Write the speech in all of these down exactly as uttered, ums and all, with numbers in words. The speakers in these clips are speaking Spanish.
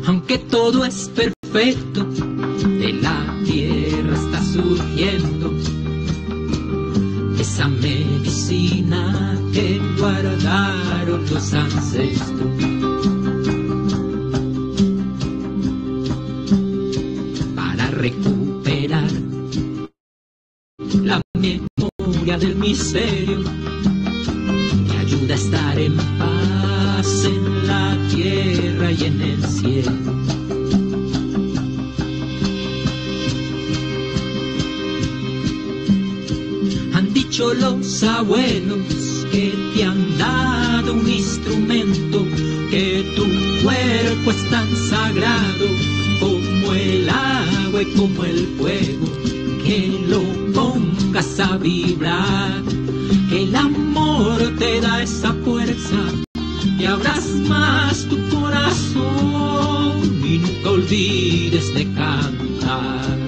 aunque todo es perfecto, de la tierra está surgiendo esa medicina que guardaron los ancestros. Para recuperar la memoria del misterio, me ayuda a estar en paz en la tierra y en el cielo. Han dicho los abuelos que te han dado un instrumento, que tu cuerpo es tan sagrado como el agua y como el fuego, que lo pongas a vibrar, que el amor te da esa fuerza, que abras más tu corazón y nunca olvides de cantar.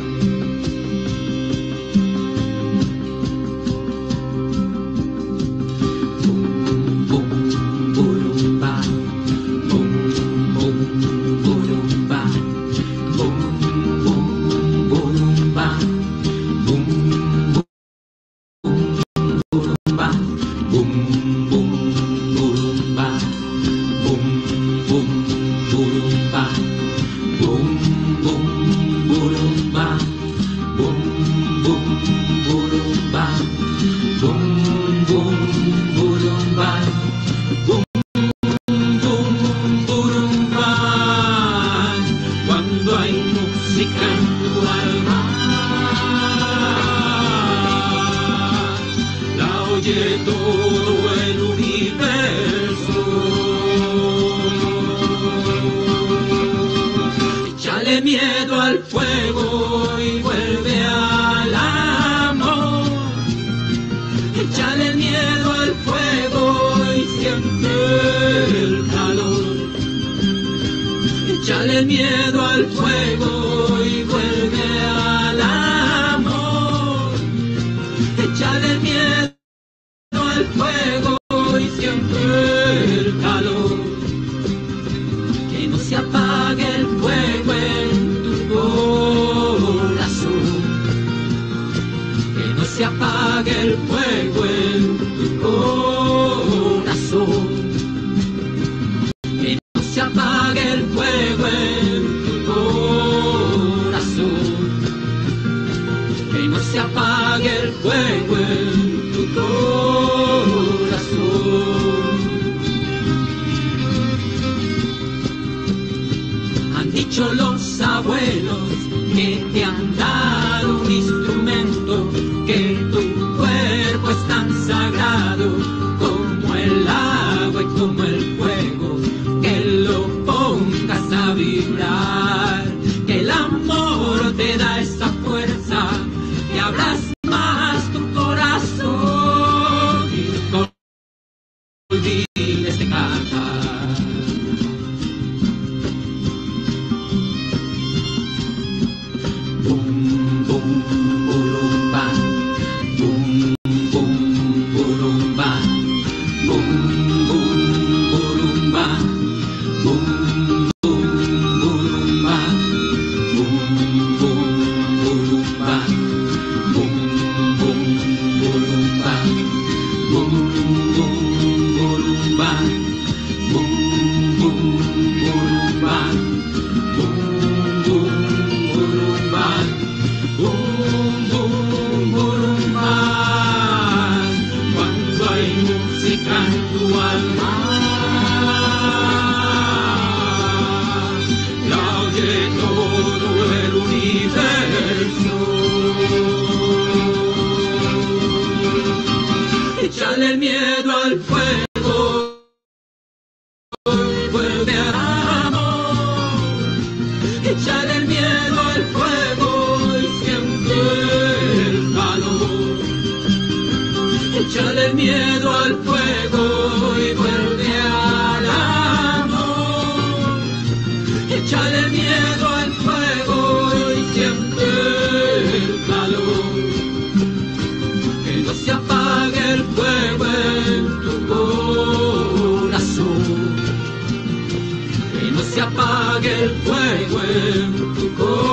se apague el fuego en tu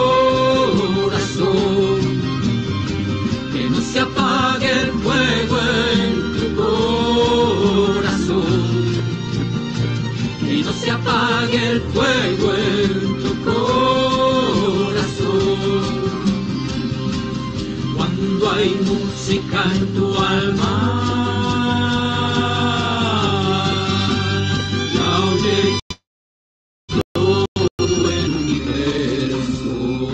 corazón, que no se apague el fuego en tu corazón, que no se apague el fuego en tu corazón. Cuando hay música en tu alma, ya oye todo el universo.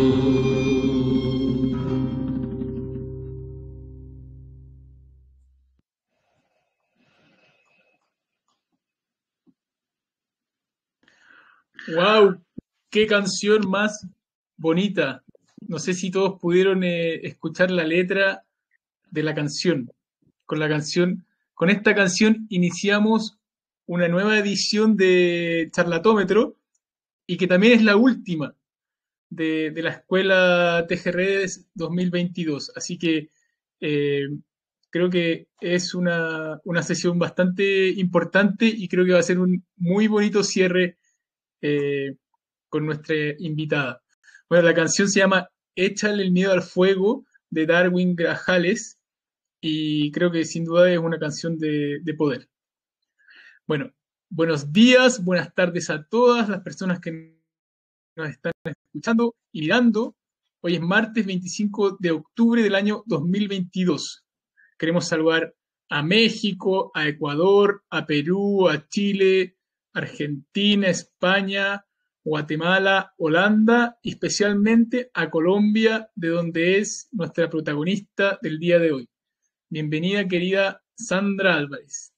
¡Wow! ¡Qué canción más bonita! No sé si todos pudieron eh, escuchar la letra de la canción. Con la canción, con esta canción iniciamos una nueva edición de Charlatómetro y que también es la última de, de la Escuela T G Redes dos mil veintidós. Así que eh, creo que es una, una sesión bastante importante y creo que va a ser un muy bonito cierre eh, con nuestra invitada. Bueno, la canción se llama Échale el miedo al fuego, de Darwin Grajales, y creo que sin duda es una canción de, de poder. Bueno, buenos días, buenas tardes a todas las personas que nos están escuchando y mirando. Hoy es martes veinticinco de octubre del año dos mil veintidós. Queremos saludar a México, a Ecuador, a Perú, a Chile, Argentina, España, Guatemala, Holanda y especialmente a Colombia, de donde es nuestra protagonista del día de hoy. Bienvenida, querida Sandra Álvarez.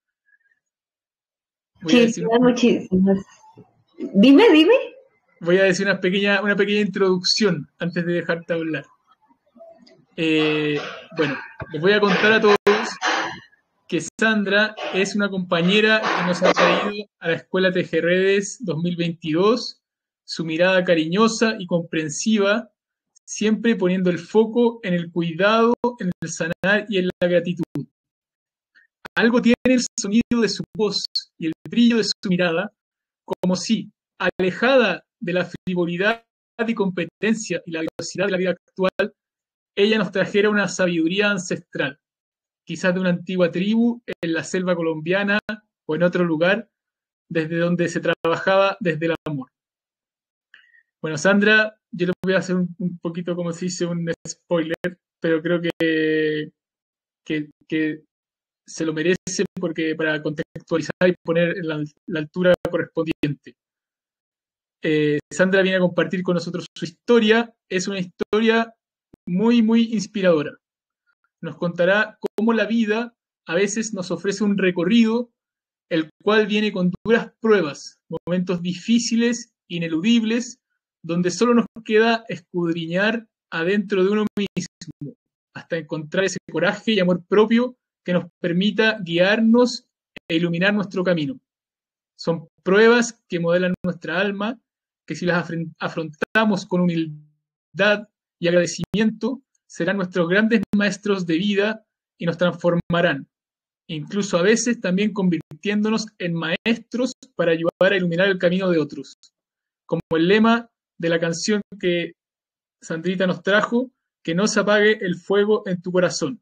Voy sí, a decir una... muchísimas. Dime, dime. Voy a decir una pequeña, una pequeña introducción antes de dejarte hablar. Eh, bueno, les voy a contar a todos que Sandra es una compañera que nos ha traído a la Escuela T G Redes dos mil veintidós, su mirada cariñosa y comprensiva, siempre poniendo el foco en el cuidado, en el sanar y en la gratitud. Algo tiene el sonido de su voz y el brillo de su mirada, como si, alejada de la frivolidad y competencia y la velocidad de la vida actual, ella nos trajera una sabiduría ancestral, quizás de una antigua tribu en la selva colombiana o en otro lugar, desde donde se trabajaba desde el amor. Bueno, Sandra, yo le voy a hacer un, un poquito, como se dice, un spoiler, pero creo que, que, que se lo merece porque para contextualizar y poner en la, la altura correspondiente. Eh, Sandra viene a compartir con nosotros su historia. Es una historia muy, muy inspiradora. Nos contará cómo la vida a veces nos ofrece un recorrido, el cual viene con duras pruebas, momentos difíciles, ineludibles, donde solo nos queda escudriñar adentro de uno mismo, hasta encontrar ese coraje y amor propio que nos permita guiarnos e iluminar nuestro camino. Son pruebas que modelan nuestra alma, que si las afrontamos con humildad y agradecimiento, serán nuestros grandes maestros de vida y nos transformarán, incluso a veces también convirtiéndonos en maestros para ayudar a iluminar el camino de otros. Como el lema de la canción que Sandrita nos trajo, que no se apague el fuego en tu corazón.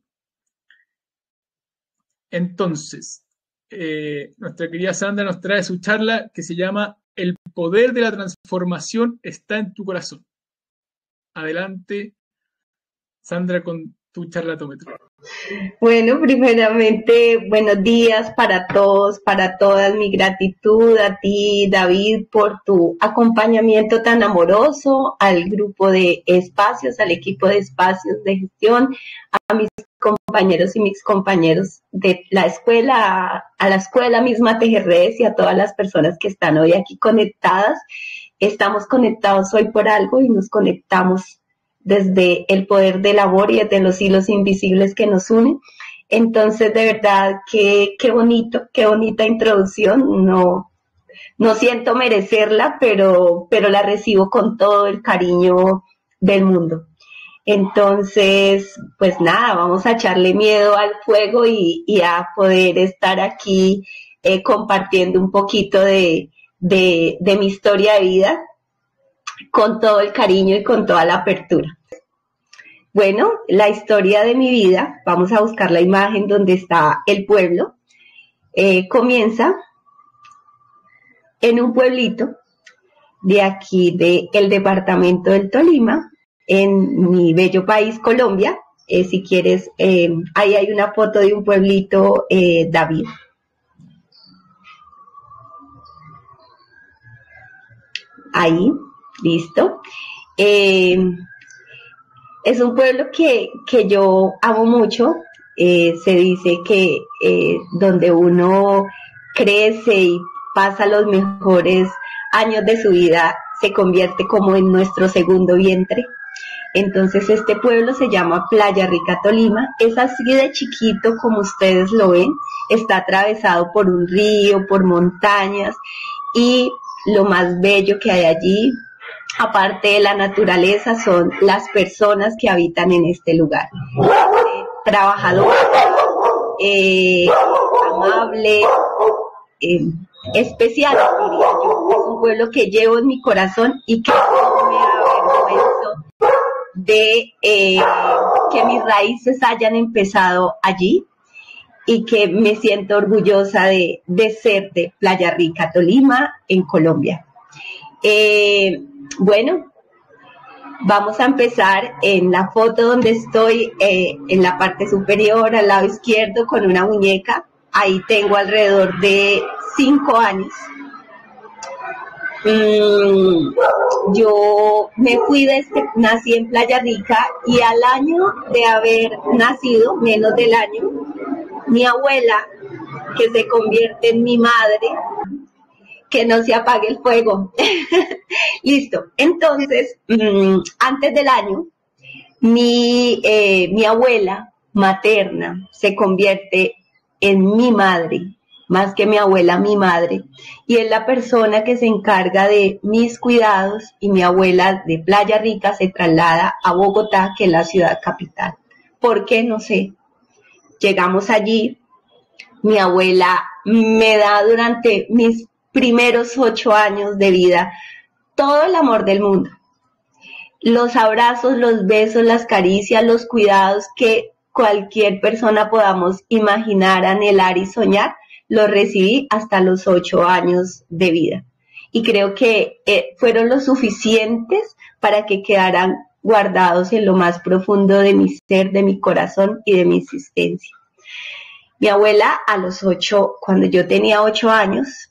Entonces, eh, nuestra querida Sandra nos trae su charla que se llama El poder de la transformación está en tu corazón. Adelante, Sandra, con tu charlatómetro. Bueno, primeramente, buenos días para todos, para todas. Mi gratitud a ti, David, por tu acompañamiento tan amoroso, al grupo de espacios, al equipo de espacios de gestión, a mis compañeros y mis compañeros de la escuela, a, a la escuela misma T G Redes y a todas las personas que están hoy aquí conectadas. Estamos conectados hoy por algo y nos conectamos desde el poder del amor y desde los hilos invisibles que nos unen. Entonces, de verdad, qué, qué bonito, qué bonita introducción. No, no siento merecerla, pero, pero la recibo con todo el cariño del mundo. Entonces, pues nada, vamos a echarle miedo al fuego y, y a poder estar aquí eh, compartiendo un poquito de, de, de mi historia de vida con todo el cariño y con toda la apertura. Bueno, la historia de mi vida, vamos a buscar la imagen donde está el pueblo, eh, comienza en un pueblito de aquí del departamento del Tolima, en mi bello país Colombia. Eh, si quieres, eh, ahí hay una foto de un pueblito, eh, David. Ahí, listo. Eh, es un pueblo que, que yo amo mucho. Eh, se dice que eh, donde uno crece y pasa los mejores años de su vida, se convierte como en nuestro segundo vientre. Entonces este pueblo se llama Playa Rica, Tolima. Es así de chiquito como ustedes lo ven. Está atravesado por un río, por montañas, y lo más bello que hay allí, aparte de la naturaleza, son las personas que habitan en este lugar. Eh, trabajador, eh, amable, eh, especial, diría yo. Es un pueblo que llevo en mi corazón y que no me avergüenzo de eh, que mis raíces hayan empezado allí, y que me siento orgullosa de, de ser de Playa Rica, Tolima, en Colombia. Eh, bueno, vamos a empezar en la foto donde estoy, eh, en la parte superior, al lado izquierdo, con una muñeca. Ahí tengo alrededor de cinco años. Mm, yo me fui de este, nací en Playa Rica, y al año de haber nacido, menos del año, mi abuela, que se convierte en mi madre, que no se apague el fuego. Listo. Entonces, mmm, antes del año, mi, eh, mi abuela materna se convierte en mi madre, más que mi abuela, mi madre, y es la persona que se encarga de mis cuidados, y mi abuela de Playa Rica se traslada a Bogotá, que es la ciudad capital. ¿Por qué? No sé. Llegamos allí, mi abuela me da durante mis primeros ocho años de vida todo el amor del mundo. Los abrazos, los besos, las caricias, los cuidados que cualquier persona podamos imaginar, anhelar y soñar, los recibí hasta los ocho años de vida. Y creo que eh, fueron lo suficientes para que quedaran guardados en lo más profundo de mi ser, de mi corazón y de mi existencia. Mi abuela, a los ocho, cuando yo tenía ocho años,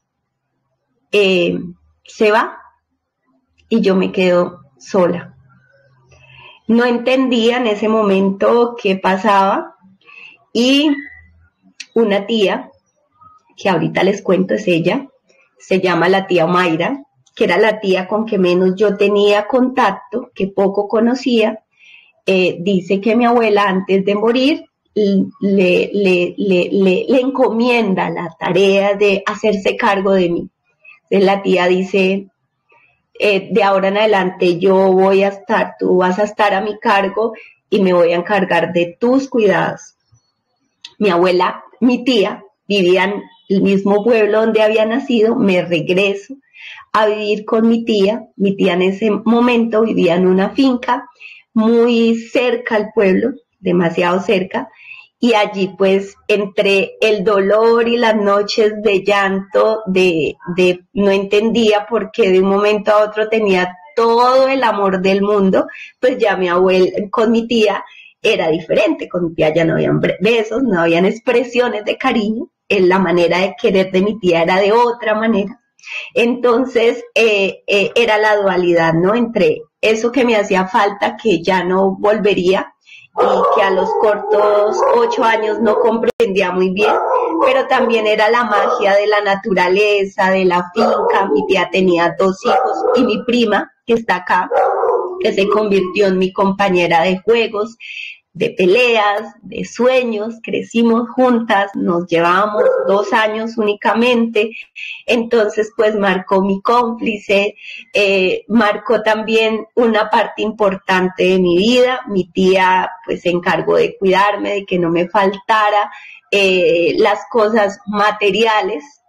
eh, se va, y yo me quedo sola. No entendía en ese momento qué pasaba, y una tía, que ahorita les cuento es ella, se llama la tía Mayra, que era la tía con que menos yo tenía contacto, que poco conocía, eh, dice que mi abuela, antes de morir, le, le, le, le, le encomienda la tarea de hacerse cargo de mí. Entonces la tía dice, eh, de ahora en adelante yo voy a estar, tú vas a estar a mi cargo, y me voy a encargar de tus cuidados. Mi abuela, mi tía, vivía en el mismo pueblo donde había nacido. Me regreso a vivir con mi tía. Mi tía en ese momento vivía en una finca muy cerca al pueblo, demasiado cerca, y allí pues entre el dolor y las noches de llanto, de, de no entendía por qué de un momento a otro tenía todo el amor del mundo, pues ya mi abuela, con mi tía era diferente. Con mi tía ya no habían besos, no habían expresiones de cariño, en la manera de querer de mi tía era de otra manera. Entonces eh, eh, era la dualidad, ¿no? Entre eso que me hacía falta, que ya no volvería, y que a los cortos ocho años no comprendía muy bien, pero también era la magia de la naturaleza, de la finca. Mi tía tenía dos hijos, y mi prima, que está acá, que se convirtió en mi compañera de juegos, de peleas, de sueños. Crecimos juntas, nos llevábamos dos años únicamente, entonces pues marcó mi cómplice, eh, marcó también una parte importante de mi vida. Mi tía pues se encargó de cuidarme, de que no me faltara eh, las cosas materiales,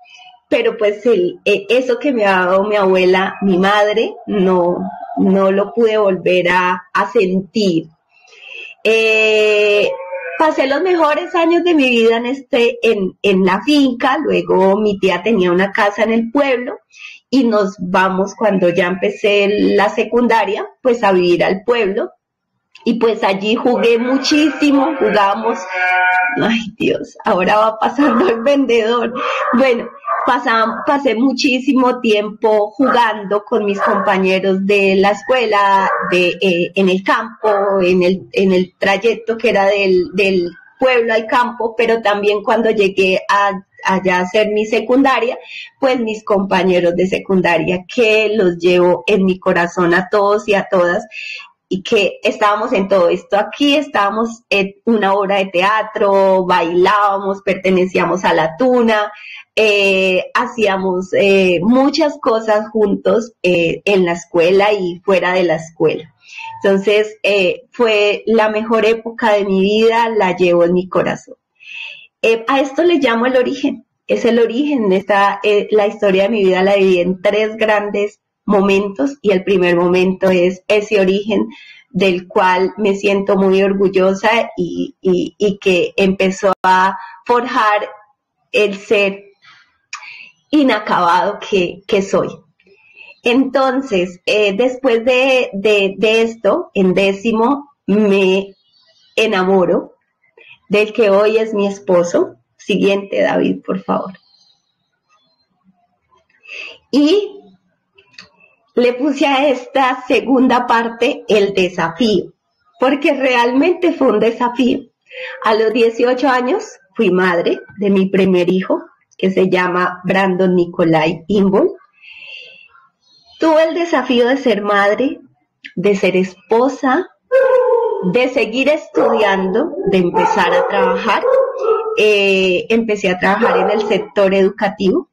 pero pues el, eso que me ha dado mi abuela, mi madre, no, no lo pude volver a, a sentir. Eh, pasé los mejores años de mi vida en, este, en, en la finca, luego mi tía tenía una casa en el pueblo y nos vamos cuando ya empecé la secundaria, pues a vivir al pueblo. Y pues allí jugué muchísimo, jugamos, ay Dios, ahora va pasando el vendedor. Bueno, pasam, pasé muchísimo tiempo jugando con mis compañeros de la escuela, de, eh, en el campo, en el, en el trayecto que era del, del pueblo al campo, pero también cuando llegué a, allá a hacer mi secundaria, pues mis compañeros de secundaria, que los llevo en mi corazón a todos y a todas, y que estábamos en todo esto. Aquí estábamos en una obra de teatro, bailábamos, pertenecíamos a la Tuna, eh, hacíamos eh, muchas cosas juntos eh, en la escuela y fuera de la escuela. Entonces, eh, fue la mejor época de mi vida, la llevo en mi corazón. Eh, a esto le llamo el origen, es el origen de esta, eh, la historia de mi vida la dividí en tres grandes momentos, y el primer momento es ese origen del cual me siento muy orgullosa y, y, y que empezó a forjar el ser inacabado que, que soy. Entonces, eh, después de, de, de esto, en décimo, me enamoro del que hoy es mi esposo. Siguiente, David, por favor. Y le puse a esta segunda parte el desafío, porque realmente fue un desafío. A los dieciocho años fui madre de mi primer hijo, que se llama Brandon Nicolai Imbol. Tuve el desafío de ser madre, de ser esposa, de seguir estudiando, de empezar a trabajar. Eh, empecé a trabajar en el sector educativo.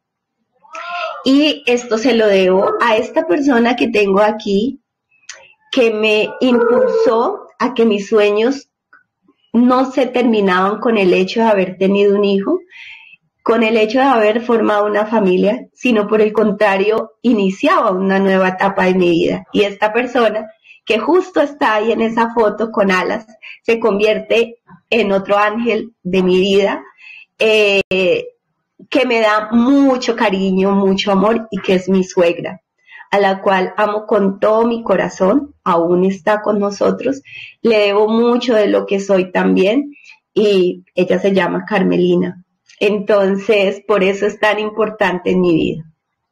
Y esto se lo debo a esta persona que tengo aquí, que me impulsó a que mis sueños no se terminaban con el hecho de haber tenido un hijo, con el hecho de haber formado una familia, sino por el contrario, iniciaba una nueva etapa de mi vida. Y esta persona, que justo está ahí en esa foto con alas, se convierte en otro ángel de mi vida, eh, que me da mucho cariño, mucho amor, y que es mi suegra, a la cual amo con todo mi corazón, aún está con nosotros, le debo mucho de lo que soy también, y ella se llama Carmelina. Entonces, por eso es tan importante en mi vida.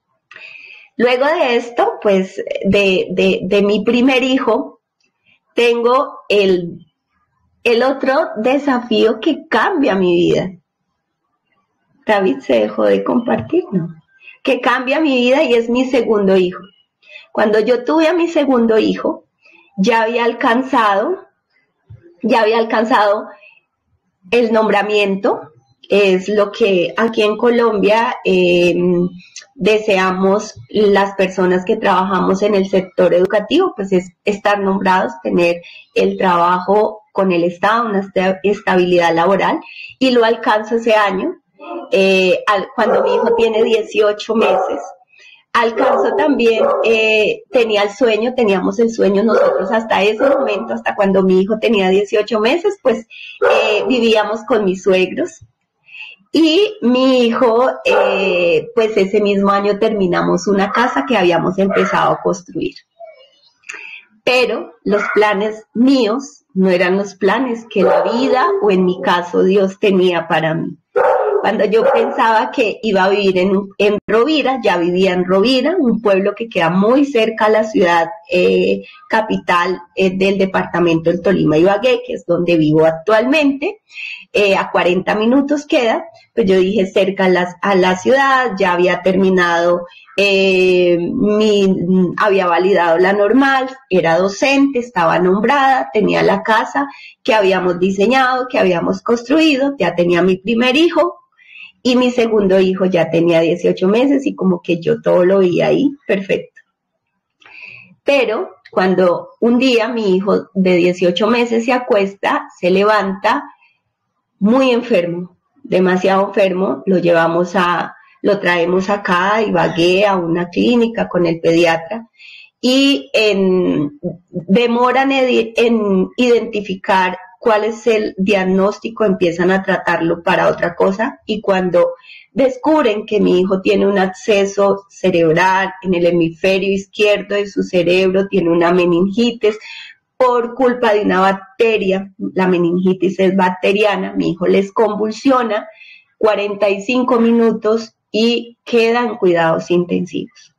Luego de esto, pues, de, de, de mi primer hijo, tengo el, el otro desafío que cambia mi vida. David se dejó de compartir, ¿no? Que cambia mi vida, y es mi segundo hijo. Cuando yo tuve a mi segundo hijo, ya había alcanzado, ya había alcanzado el nombramiento. Es lo que aquí en Colombia eh, deseamos las personas que trabajamos en el sector educativo, pues es estar nombrados, tener el trabajo con el Estado, una estabilidad laboral, y lo alcanzo ese año. Eh, al, cuando mi hijo tiene dieciocho meses, alcanzo también, eh, tenía el sueño, teníamos el sueño nosotros hasta ese momento, hasta cuando mi hijo tenía dieciocho meses, pues eh, vivíamos con mis suegros, y mi hijo, eh, pues ese mismo año terminamos una casa que habíamos empezado a construir. Pero los planes míos no eran los planes que la vida, o en mi caso Dios, tenía para mí. Cuando yo pensaba que iba a vivir en, en Rovira, ya vivía en Rovira, un pueblo que queda muy cerca a la ciudad eh, capital eh, del departamento del Tolima, Ibagué, que es donde vivo actualmente, eh, a cuarenta minutos queda. Pues yo dije cerca a la, a la ciudad, ya había terminado, eh, mi, había validado la normal, era docente, estaba nombrada, tenía la casa que habíamos diseñado, que habíamos construido, ya tenía mi primer hijo, y mi segundo hijo ya tenía dieciocho meses, y como que yo todo lo vi ahí, perfecto. Pero cuando un día mi hijo de dieciocho meses se acuesta, se levanta muy enfermo, demasiado enfermo, lo llevamos a, lo traemos acá, Ibagué, a una clínica con el pediatra, y en, demoran en, en identificar cuál es el diagnóstico, empiezan a tratarlo para otra cosa, y cuando descubren que mi hijo tiene un absceso cerebral en el hemisferio izquierdo de su cerebro, tiene una meningitis por culpa de una bacteria, la meningitis es bacteriana, mi hijo les convulsiona cuarenta y cinco minutos y queda en cuidados intensivos.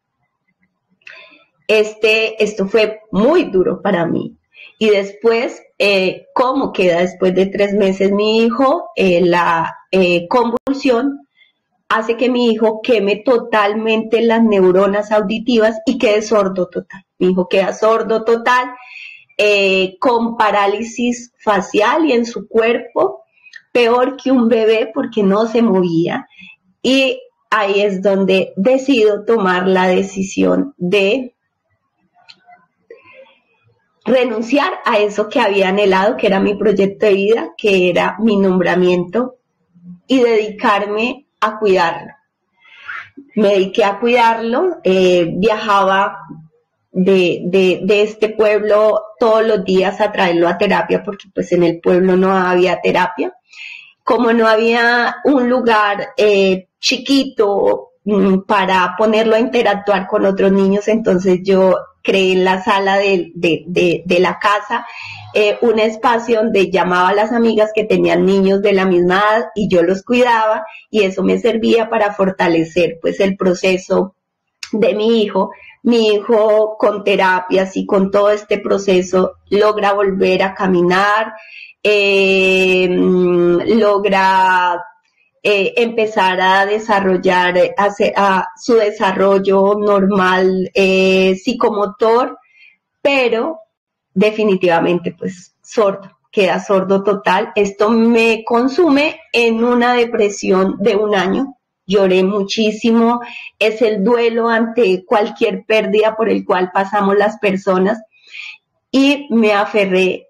Este, esto fue muy duro para mí. Y después, eh, ¿cómo queda después de tres meses mi hijo? Eh, la eh, convulsión hace que mi hijo queme totalmente las neuronas auditivas y quede sordo total. Mi hijo queda sordo total, eh, con parálisis facial y en su cuerpo, peor que un bebé porque no se movía. Y ahí es donde decido tomar la decisión de renunciar a eso que había anhelado, que era mi proyecto de vida, que era mi nombramiento, y dedicarme a cuidarlo. Me dediqué a cuidarlo, eh, viajaba de, de, de este pueblo todos los días a traerlo a terapia, porque pues en el pueblo no había terapia. Como no había un lugar eh, chiquito mm, para ponerlo a interactuar con otros niños, entonces yo creé en la sala de, de, de, de la casa eh, un espacio donde llamaba a las amigas que tenían niños de la misma edad y yo los cuidaba, y eso me servía para fortalecer pues el proceso de mi hijo. Mi hijo con terapias y con todo este proceso logra volver a caminar, eh, logra eh, empezar a desarrollar a, a su desarrollo normal eh, psicomotor, pero definitivamente pues sordo, queda sordo total. Esto me consume en una depresión de un año. Lloré muchísimo, es el duelo ante cualquier pérdida por el cual pasamos las personas, y me aferré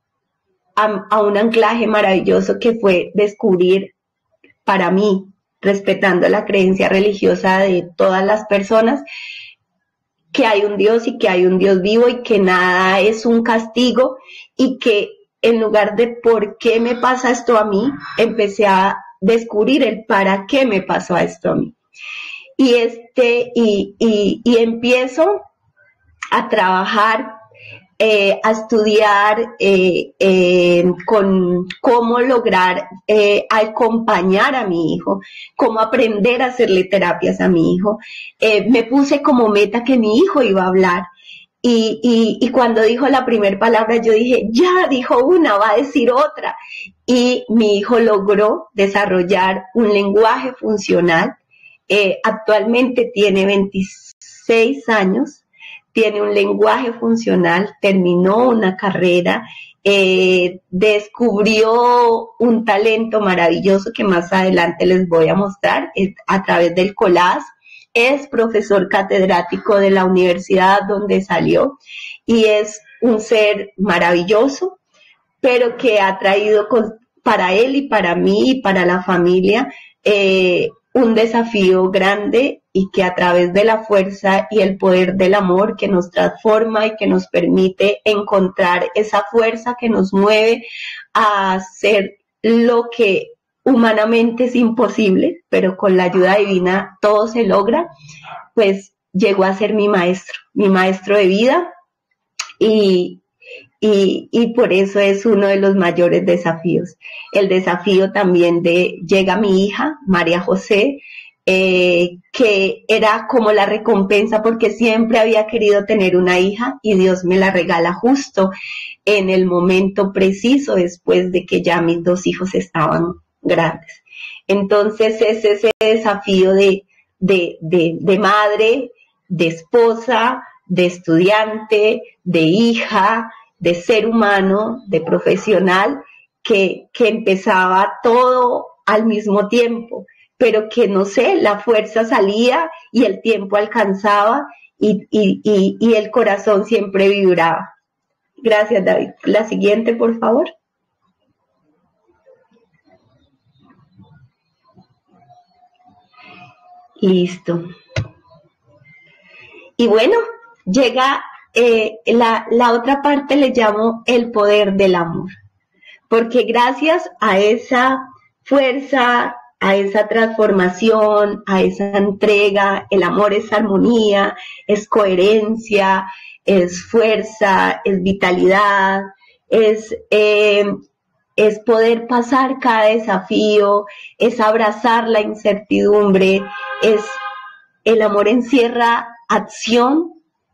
a, a un anclaje maravilloso que fue descubrir para mí, respetando la creencia religiosa de todas las personas, que hay un Dios y que hay un Dios vivo y que nada es un castigo, y que en lugar de por qué me pasa esto a mí, empecé a descubrir el para qué me pasó esto a mí. Y, este, y, y, y empiezo a trabajar, eh, a estudiar eh, eh, con cómo lograr eh, acompañar a mi hijo, cómo aprender a hacerle terapias a mi hijo. Eh, me puse como meta que mi hijo iba a hablar. Y, y, y cuando dijo la primera palabra, yo dije, ya dijo una, va a decir otra. Y mi hijo logró desarrollar un lenguaje funcional. Eh, actualmente tiene veintiséis años, tiene un lenguaje funcional, terminó una carrera, eh, descubrió un talento maravilloso que más adelante les voy a mostrar eh, a través del collage. Es profesor catedrático de la universidad donde salió y es un ser maravilloso, pero que ha traído con, para él y para mí y para la familia eh, un desafío grande, y que a través de la fuerza y el poder del amor que nos transforma y que nos permite encontrar esa fuerza que nos mueve a hacer lo que humanamente es imposible, pero con la ayuda divina todo se logra, pues llegó a ser mi maestro, mi maestro de vida, y, y, y por eso es uno de los mayores desafíos. El desafío también de, llega mi hija, María José, eh, que era como la recompensa porque siempre había querido tener una hija y Dios me la regala justo en el momento preciso después de que ya mis dos hijos estaban grandes. Entonces es ese desafío de, de, de, de madre, de esposa, de estudiante, de hija, de ser humano, de profesional, que, que empezaba todo al mismo tiempo, pero que no sé, la fuerza salía y el tiempo alcanzaba y, y, y, y el corazón siempre vibraba. Gracias, David. La siguiente, por favor. Listo. Y bueno, llega eh, la, la otra parte, le llamo el poder del amor. Porque gracias a esa fuerza, a esa transformación, a esa entrega, el amor es armonía, es coherencia, es fuerza, es vitalidad, es, eh, es poder pasar cada desafío, es abrazar la incertidumbre, es el amor encierra acción.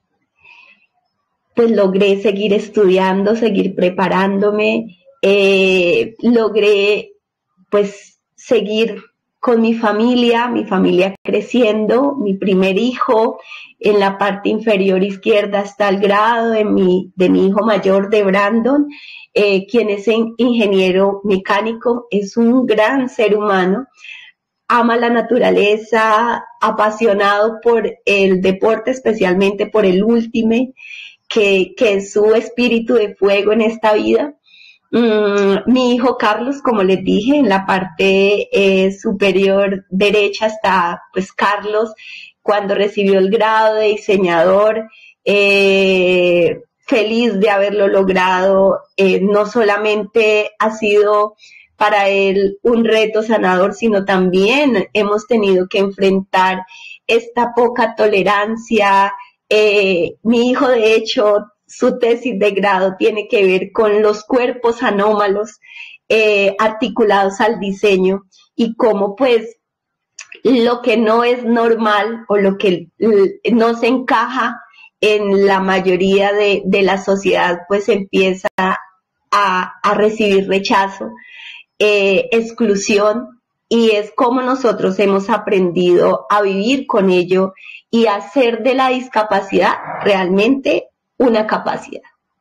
Pues logré seguir estudiando, seguir preparándome, eh, logré pues seguir con mi familia, mi familia creciendo, mi primer hijo, en la parte inferior izquierda está el grado de mi, de mi hijo mayor, de Brandon, eh, quien es ingeniero mecánico, es un gran ser humano, ama la naturaleza, apasionado por el deporte, especialmente por el Ultimate, que, que es su espíritu de fuego en esta vida. Mm, mi hijo Carlos, como les dije, en la parte eh, superior derecha está pues Carlos, cuando recibió el grado de diseñador, eh, feliz de haberlo logrado. Eh, no solamente ha sido para él un reto sanador, sino también hemos tenido que enfrentar esta poca tolerancia. Eh, mi hijo, de hecho, su tesis de grado tiene que ver con los cuerpos anómalos eh, articulados al diseño y cómo pues lo que no es normal o lo que no se encaja en la mayoría de, de la sociedad pues empieza a, a recibir rechazo, eh, exclusión, y es como nosotros hemos aprendido a vivir con ello y hacer de la discapacidad realmente una capacidad.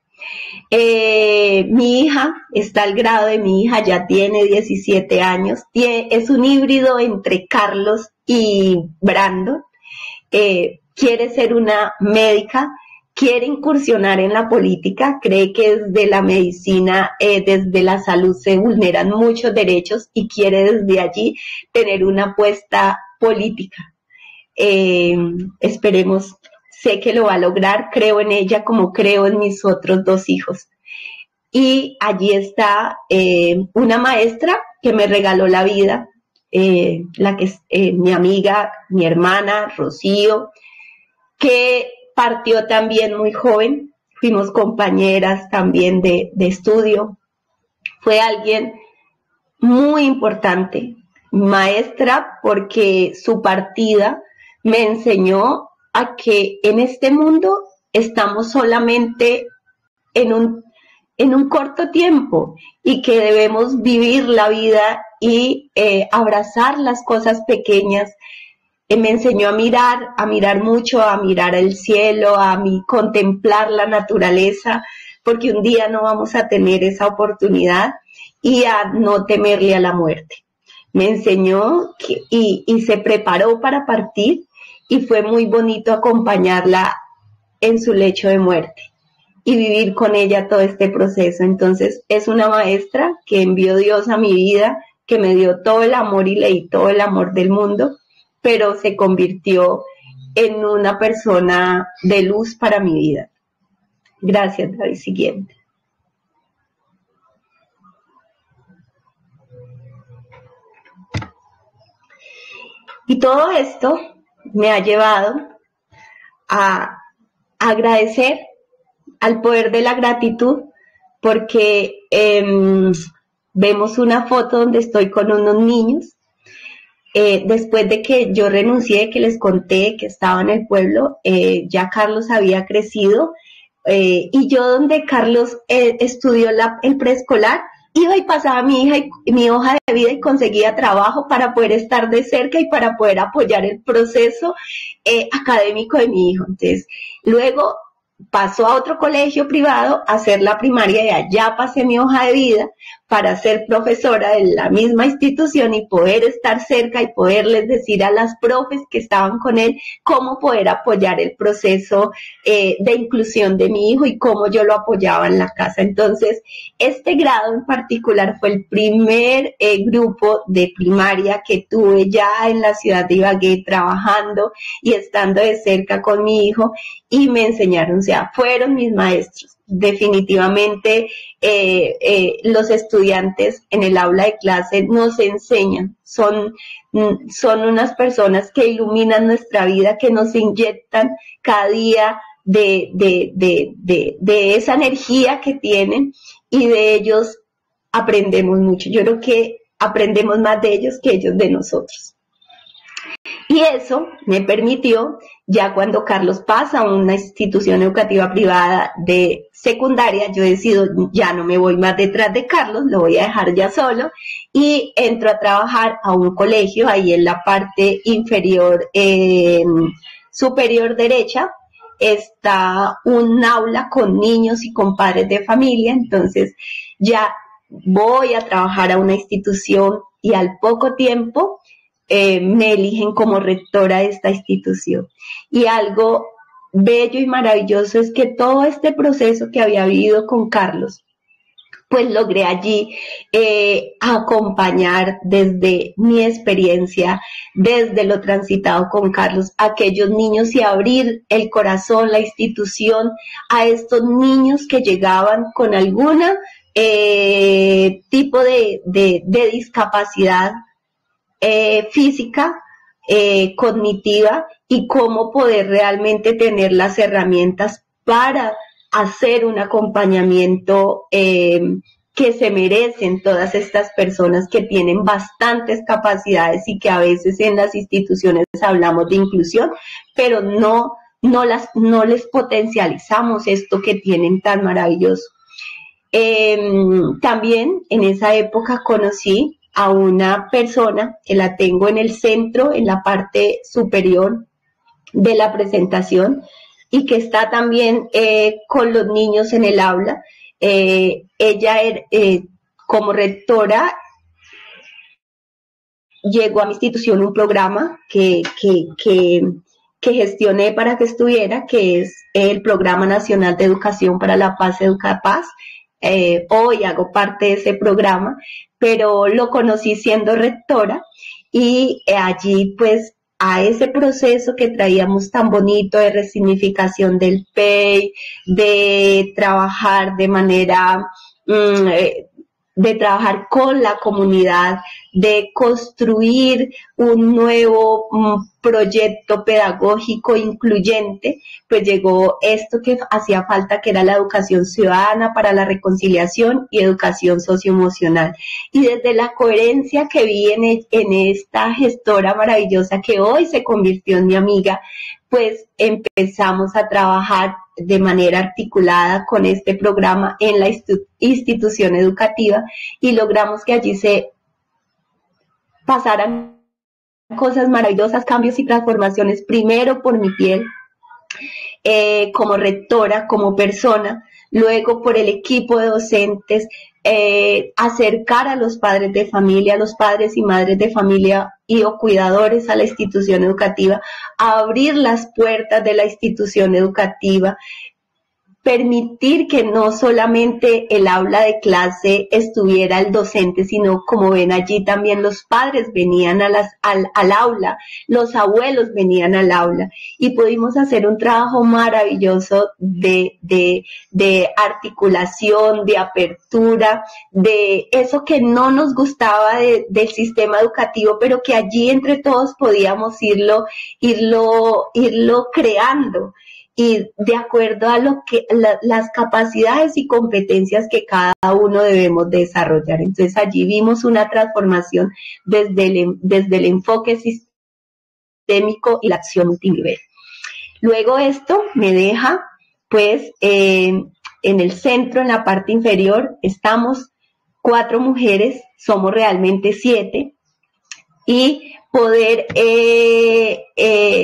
Eh, mi hija, está al grado de mi hija, ya tiene diecisiete años, tiene, es un híbrido entre Carlos y Brandon, eh, quiere ser una médica, quiere incursionar en la política, cree que desde la medicina, eh, desde la salud se vulneran muchos derechos y quiere desde allí tener una apuesta política. Eh, esperemos. Sé que lo va a lograr, creo en ella como creo en mis otros dos hijos. Y allí está eh, una maestra que me regaló la vida, eh, la que es eh, mi amiga, mi hermana, Rocío, que partió también muy joven, fuimos compañeras también de, de estudio. Fue alguien muy importante, maestra, porque su partida me enseñó a que en este mundo estamos solamente en un, en un corto tiempo y que debemos vivir la vida y eh, abrazar las cosas pequeñas. Eh, me enseñó a mirar, a mirar mucho, a mirar el cielo, a mi, contemplar la naturaleza, porque un día no vamos a tener esa oportunidad, y a no temerle a la muerte. Me enseñó que, y, y se preparó para partir, y fue muy bonito acompañarla en su lecho de muerte y vivir con ella todo este proceso. Entonces es una maestra que envió Dios a mi vida, que me dio todo el amor y leí todo el amor del mundo, pero se convirtió en una persona de luz para mi vida. Gracias, David. Siguiente. Y todo esto me ha llevado a agradecer al poder de la gratitud, porque eh, vemos una foto donde estoy con unos niños, eh, después de que yo renuncié, que les conté que estaba en el pueblo, eh, ya Carlos había crecido, eh, y yo donde Carlos eh, estudió la, el preescolar, iba y pasaba a mi hija y mi hoja de vida y conseguía trabajo para poder estar de cerca y para poder apoyar el proceso eh, académico de mi hijo. Entonces, luego pasó a otro colegio privado a hacer la primaria y allá pasé mi hoja de vida para ser profesora de la misma institución y poder estar cerca y poderles decir a las profes que estaban con él cómo poder apoyar el proceso eh, de inclusión de mi hijo y cómo yo lo apoyaba en la casa. Entonces, este grado en particular fue el primer eh, grupo de primaria que tuve ya en la ciudad de Ibagué trabajando y estando de cerca con mi hijo, y me enseñaron, o sea, fueron mis maestros. Definitivamente eh, eh, los estudiantes en el aula de clase nos enseñan, son, son unas personas que iluminan nuestra vida, que nos inyectan cada día de, de, de, de, de esa energía que tienen, y de ellos aprendemos mucho. Yo creo que aprendemos más de ellos que ellos de nosotros. Y eso me permitió, ya cuando Carlos pasa a una institución educativa privada de secundaria, yo decido, ya no me voy más detrás de Carlos, lo voy a dejar ya solo, y entro a trabajar a un colegio, ahí en la parte inferior, eh, superior derecha, está un aula con niños y con padres de familia. Entonces ya voy a trabajar a una institución y al poco tiempo Eh, me eligen como rectora de esta institución. Y algo bello y maravilloso es que todo este proceso que había vivido con Carlos, pues logré allí eh, acompañar desde mi experiencia, desde lo transitado con Carlos, a aquellos niños y abrir el corazón, la institución, a estos niños que llegaban con alguna eh, tipo de, de, de discapacidad Eh, física, eh, cognitiva, y cómo poder realmente tener las herramientas para hacer un acompañamiento eh, que se merecen todas estas personas que tienen bastantes capacidades y que a veces en las instituciones hablamos de inclusión, pero no, no, las, no les potencializamos esto que tienen tan maravilloso. Eh, también en esa época conocí a una persona que la tengo en el centro, en la parte superior de la presentación, y que está también eh, con los niños en el aula. Eh, ella eh, como rectora llegó a mi institución un programa que, que, que, que gestioné para que estuviera, que es el Programa Nacional de Educación para la Paz, EducaPaz. Eh, hoy hago parte de ese programa, pero lo conocí siendo rectora, y eh, allí pues a ese proceso que traíamos tan bonito de resignificación del P E I, de trabajar de manera, mmm, eh, de trabajar con la comunidad, de construir un nuevo um, proyecto pedagógico incluyente, pues llegó esto que hacía falta, que era la educación ciudadana para la reconciliación y educación socioemocional. Y desde la coherencia que vi en, en esta gestora maravillosa que hoy se convirtió en mi amiga, pues empezamos a trabajar de manera articulada con este programa en la institución educativa, y logramos que allí se pasaran cosas maravillosas, cambios y transformaciones, primero por mi piel, eh, como rectora, como persona, luego por el equipo de docentes, eh, acercar a los padres de familia, a los padres y madres de familia y o cuidadores a la institución educativa, a abrir las puertas de la institución educativa, permitir que no solamente el aula de clase estuviera el docente, sino, como ven allí, también los padres venían a las, al, al aula, los abuelos venían al aula, y pudimos hacer un trabajo maravilloso de, de, de articulación, de apertura, de eso que no nos gustaba de, del sistema educativo, pero que allí entre todos podíamos irlo, irlo, irlo creando, y de acuerdo a lo que la, las capacidades y competencias que cada uno debemos desarrollar. Entonces allí vimos una transformación desde el, desde el enfoque sistémico y la acción multinivel. Luego esto me deja, pues, eh, en el centro, en la parte inferior, estamos cuatro mujeres, somos realmente siete, y poder eh, eh,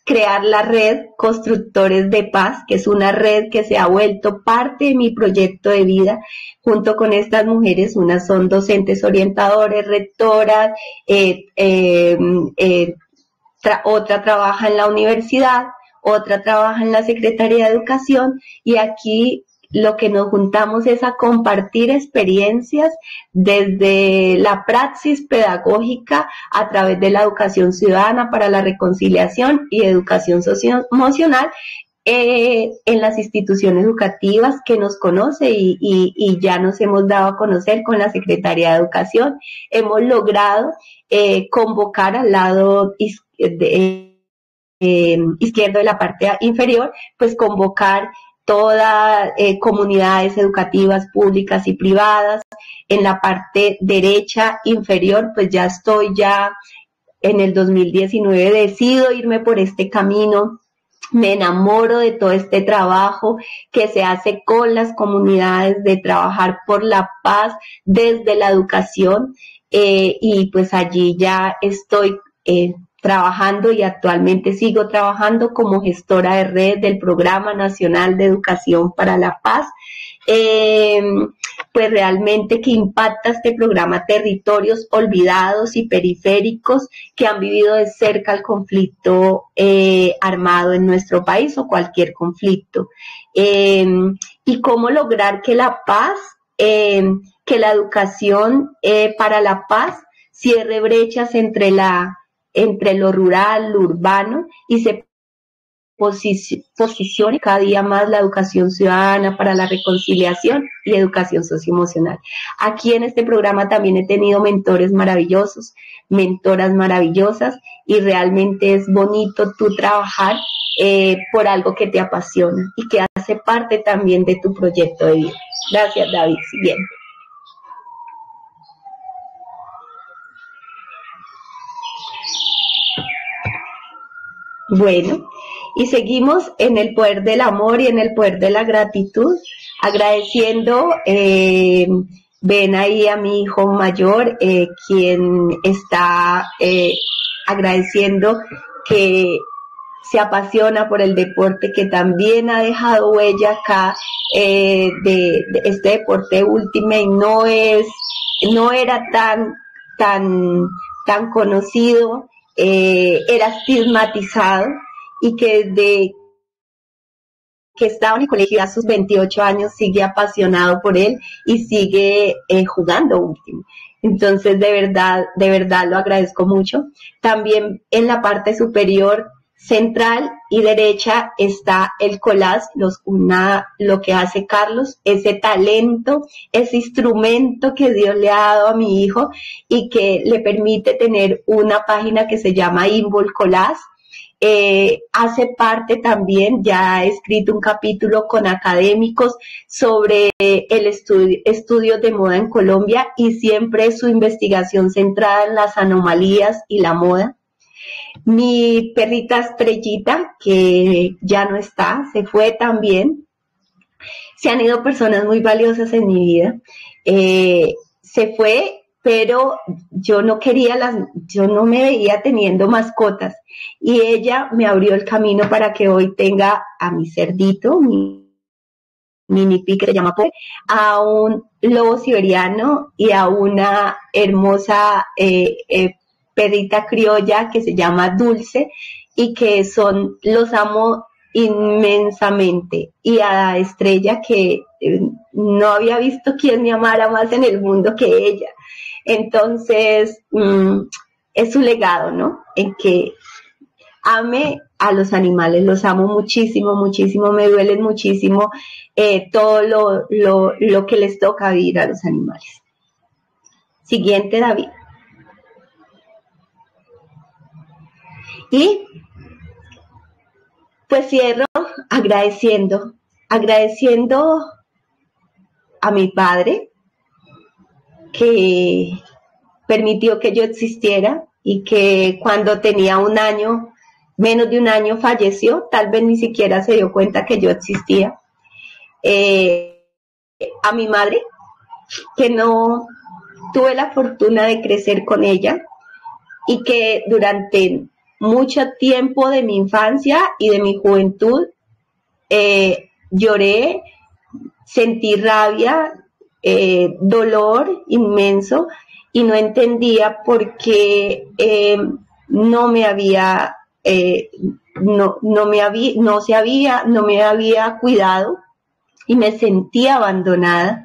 crear la red Constructores de Paz, que es una red que se ha vuelto parte de mi proyecto de vida, junto con estas mujeres. Unas son docentes orientadores, rectoras, eh, eh, eh, tra otra trabaja en la universidad, otra trabaja en la Secretaría de Educación, y aquí lo que nos juntamos es a compartir experiencias desde la praxis pedagógica a través de la educación ciudadana para la reconciliación y educación socioemocional eh, en las instituciones educativas que nos conoce y, y, y ya nos hemos dado a conocer con la Secretaría de Educación. Hemos logrado eh, convocar al lado de, eh, izquierdo de la parte inferior, pues convocar todas eh, comunidades educativas públicas y privadas. En la parte derecha inferior, pues ya estoy ya en el dos mil diecinueve, decido irme por este camino, me enamoro de todo este trabajo que se hace con las comunidades, de trabajar por la paz desde la educación, eh, y pues allí ya estoy eh, trabajando y actualmente sigo trabajando como gestora de red del Programa Nacional de Educación para la Paz. Eh, pues realmente que impacta este programa territorios olvidados y periféricos que han vivido de cerca el conflicto eh, armado en nuestro país o cualquier conflicto. Eh, y cómo lograr que la paz, eh, que la educación eh, para la paz cierre brechas entre la entre lo rural, lo urbano, y se posicione cada día más la educación ciudadana para la reconciliación y educación socioemocional. Aquí en este programa también he tenido mentores maravillosos, mentoras maravillosas, y realmente es bonito tú trabajar eh, por algo que te apasiona y que hace parte también de tu proyecto de vida. Gracias, David. Siguiente. Bueno, y seguimos en el poder del amor y en el poder de la gratitud, agradeciendo, eh, ven ahí a mi hijo mayor, eh, quien está eh, agradeciendo que se apasiona por el deporte, que también ha dejado huella acá eh, de, de este deporte Ultimate. No es, no era tan, tan, tan conocido. Eh, era estigmatizado, y que desde que estaba en el colegio a sus veintiocho años sigue apasionado por él y sigue eh, jugando Ultimate. Entonces de verdad, de verdad lo agradezco mucho. También en la parte superior central y derecha está el collage, los, una, lo que hace Carlos, ese talento, ese instrumento que Dios le ha dado a mi hijo y que le permite tener una página que se llama Invol Collage. Eh, hace parte también, ya ha escrito un capítulo con académicos sobre el estudio, estudios de moda en Colombia, y siempre su investigación centrada en las anomalías y la moda. Mi perrita Estrellita, que ya no está, se fue también. Se han ido personas muy valiosas en mi vida. Eh, se fue, pero yo no quería las, yo no me veía teniendo mascotas. Y ella me abrió el camino para que hoy tenga a mi cerdito, mi mini pi que se llama Poe, a un lobo siberiano y a una hermosa eh, eh, perrita criolla que se llama Dulce, y que son, los amo inmensamente. Y a Estrella, que eh, no había visto quien me amara más en el mundo que ella. Entonces, mmm, es su legado, ¿no? En que ame a los animales, los amo muchísimo, muchísimo, me duelen muchísimo eh, todo lo, lo, lo que les toca vivir a los animales. Siguiente, David. Y pues cierro agradeciendo, agradeciendo a mi padre, que permitió que yo existiera, y que cuando tenía un año, menos de un año, falleció. Tal vez ni siquiera se dio cuenta que yo existía. Eh, a mi madre, que no tuve la fortuna de crecer con ella, y que durante mucho tiempo de mi infancia y de mi juventud eh, lloré, sentí rabia, eh, dolor inmenso y no entendía por qué eh, no me había, eh, no, no me había, no se había, no me había cuidado y me sentía abandonada.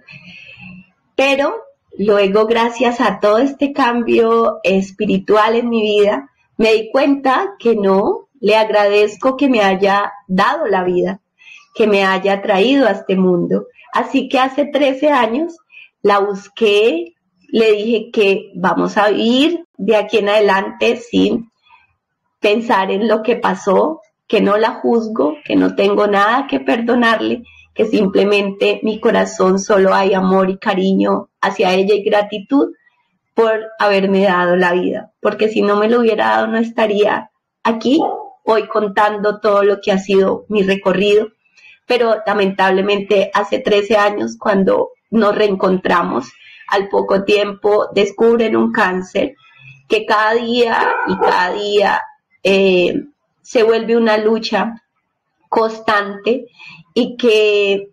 Pero luego, gracias a todo este cambio espiritual en mi vida, me di cuenta que no, le agradezco que me haya dado la vida, que me haya traído a este mundo. Así que hace trece años la busqué, le dije que vamos a ir de aquí en adelante sin pensar en lo que pasó, que no la juzgo, que no tengo nada que perdonarle, que simplemente mi corazón solo hay amor y cariño hacia ella y gratitud por haberme dado la vida, porque si no me lo hubiera dado no estaría aquí hoy contando todo lo que ha sido mi recorrido. Pero lamentablemente hace trece años, cuando nos reencontramos, al poco tiempo descubren un cáncer que cada día y cada día eh, se vuelve una lucha constante y que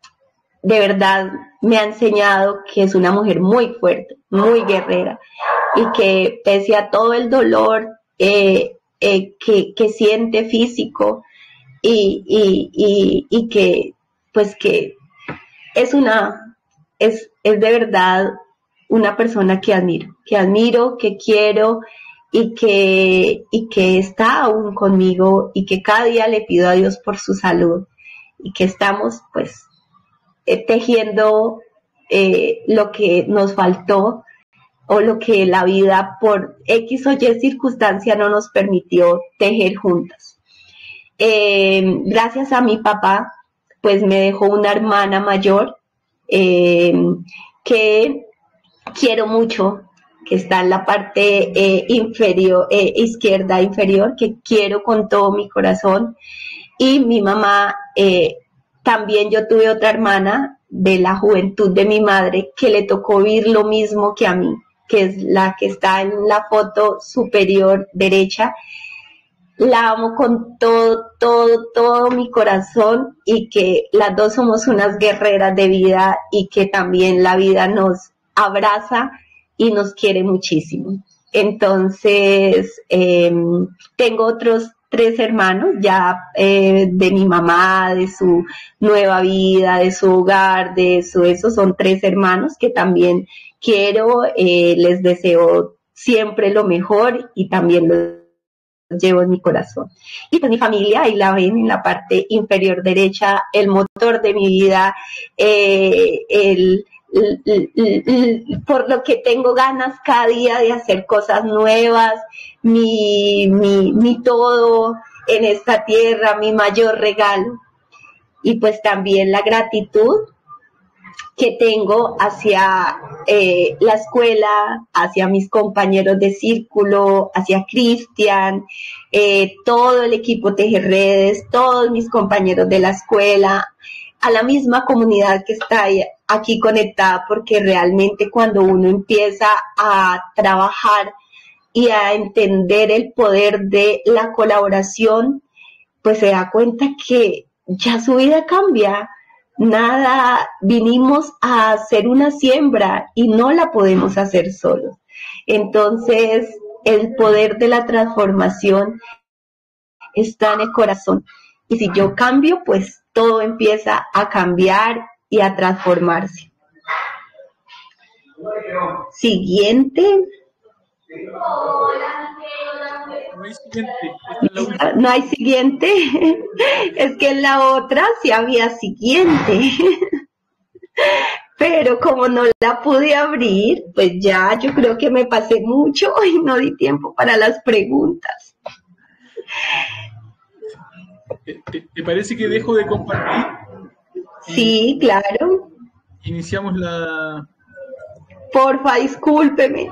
de verdad me ha enseñado que es una mujer muy fuerte, muy guerrera y que pese a todo el dolor eh, eh, que, que siente físico y, y, y, y que pues que es una es, es de verdad una persona que admiro, que admiro, que quiero y que, y que está aún conmigo y que cada día le pido a Dios por su salud y que estamos pues eh, tejiendo eh, lo que nos faltó o lo que la vida por X o Y circunstancia no nos permitió tejer juntas. Eh, gracias a mi papá pues me dejó una hermana mayor eh, que quiero mucho, que está en la parte eh, inferior, eh, izquierda inferior, que quiero con todo mi corazón. Y mi mamá, eh, también yo tuve otra hermana de la juventud de mi madre que le tocó vivir lo mismo que a mí, que es la que está en la foto superior derecha. La amo con todo, todo, todo mi corazón y que las dos somos unas guerreras de vida y que también la vida nos abraza y nos quiere muchísimo. Entonces, eh, tengo otros tres hermanos ya eh, de mi mamá, de su nueva vida, de su hogar, de eso, esos son tres hermanos que también quiero, eh, les deseo siempre lo mejor y también lo llevo en mi corazón. Y pues mi familia, ahí la ven en la parte inferior derecha, el motor de mi vida, eh, el, el, el, el, por lo que tengo ganas cada día de hacer cosas nuevas, mi, mi, mi todo en esta tierra, mi mayor regalo. Y pues también la gratitud que tengo hacia eh, la escuela, hacia mis compañeros de círculo, hacia Cristian, eh, todo el equipo Tejerredes, todos mis compañeros de la escuela, a la misma comunidad que está aquí conectada, porque realmente cuando uno empieza a trabajar y a entender el poder de la colaboración, pues se da cuenta que ya su vida cambia. Nada, vinimos a hacer una siembra y no la podemos hacer solos. Entonces, el poder de la transformación está en el corazón. Y si yo cambio, pues todo empieza a cambiar y a transformarse. Siguiente. No hay siguiente. Esta es la última. No hay siguiente. Es que en la otra sí había siguiente. Pero como no la pude abrir, pues ya yo creo que me pasé mucho y no di tiempo para las preguntas. ¿Te, te, te parece que dejo de compartir? Sí, claro. Iniciamos la... Porfa, discúlpeme.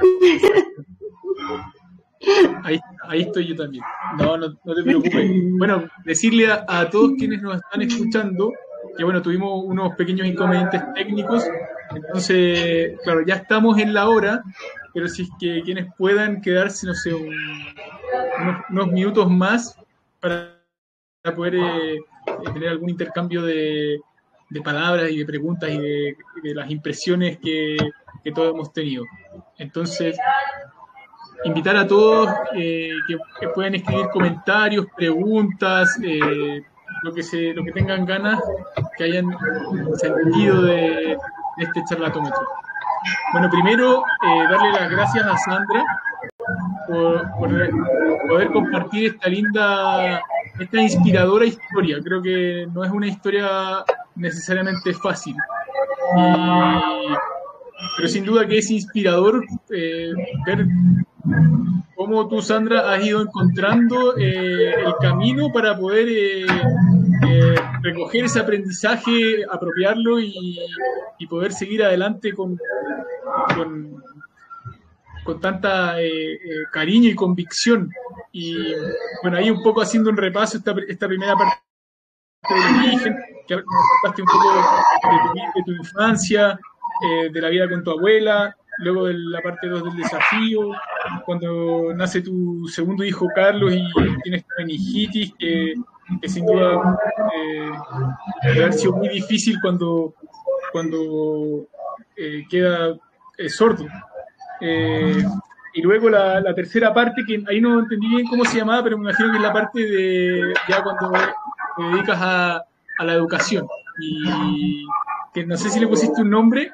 Ahí, ahí estoy yo también. No, no, no te preocupes. Bueno, decirle a, a todos quienes nos están escuchando que, bueno, tuvimos unos pequeños inconvenientes técnicos. Entonces, claro, ya estamos en la hora, pero si es que quienes puedan quedarse, no sé, un, unos, unos minutos más para poder eh, tener algún intercambio de, de palabras y de preguntas y de, de las impresiones que, que todos hemos tenido. Entonces, invitar a todos eh, que, que puedan escribir comentarios, preguntas, eh, lo, que se, lo que tengan ganas, que hayan sentido de, de este charlatómetro. Bueno, primero, eh, darle las gracias a Sandra por, por poder compartir esta linda, esta inspiradora historia. Creo que no es una historia necesariamente fácil, y, pero sin duda que es inspirador eh, ver cómo tú, Sandra, has ido encontrando eh, el camino para poder eh, eh, recoger ese aprendizaje, apropiarlo y, y poder seguir adelante con, con, con tanta eh, eh, cariño y convicción. Y bueno, ahí un poco haciendo un repaso esta, esta primera parte del origen, que contaste un poco de tu, de tu infancia, eh, de la vida con tu abuela, luego de la parte dos del desafío, cuando nace tu segundo hijo Carlos y tienes meningitis, que, que sin duda eh, debe haber sido muy difícil cuando, cuando eh, queda eh, sordo. Eh, y luego la, la tercera parte, que ahí no entendí bien cómo se llamaba, pero me imagino que es la parte de ya cuando te dedicas a, a la educación. Y que no sé si le pusiste un nombre.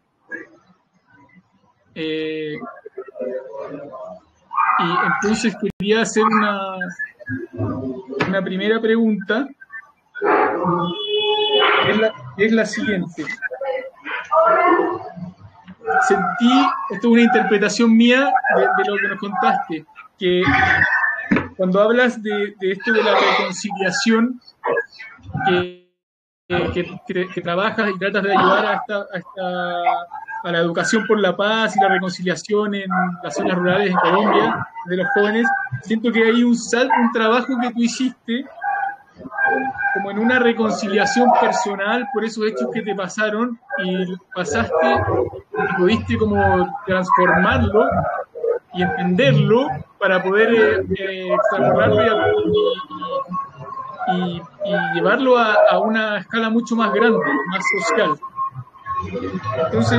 Eh, y entonces quería hacer una, una primera pregunta, es la, es la siguiente. Sentí, esto es una interpretación mía de, de lo que nos contaste, que cuando hablas de, de esto de la reconciliación, que, que, que, que trabajas y tratas de ayudar a esta, a esta a la educación por la paz y la reconciliación en las zonas rurales de Colombia, de los jóvenes, siento que hay un, sal, un trabajo que tú hiciste como en una reconciliación personal por esos hechos que te pasaron, y pasaste y pudiste como transformarlo y entenderlo para poder eh, eh, extrapolarlo y, y, y llevarlo a, a una escala mucho más grande, más social. Entonces,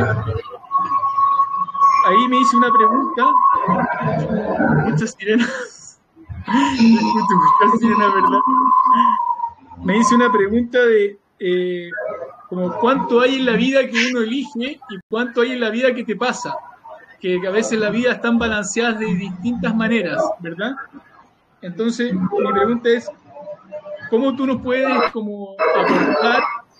ahí me hice una pregunta. Muchas sirenas. Muchas sirenas, ¿verdad? Me hice una pregunta de eh, como cuánto hay en la vida que uno elige y cuánto hay en la vida que te pasa. Que, que a veces la vida están balanceadas de distintas maneras, ¿verdad? Entonces, mi pregunta es, ¿cómo tú nos puedes como aportar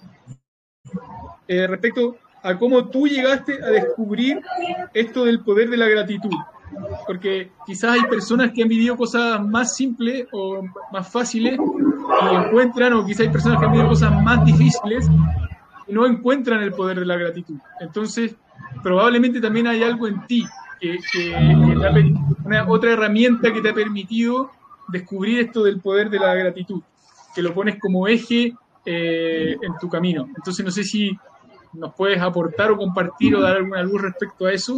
Eh, respecto a cómo tú llegaste a descubrir esto del poder de la gratitud? Porque quizás hay personas que han vivido cosas más simples o más fáciles y encuentran, o quizás hay personas que han vivido cosas más difíciles y no encuentran el poder de la gratitud. Entonces, probablemente también hay algo en ti, que, que, que te ha, una otra herramienta que te ha permitido descubrir esto del poder de la gratitud, que lo pones como eje eh, en tu camino. Entonces, no sé si nos puedes aportar o compartir o dar alguna luz respecto a eso.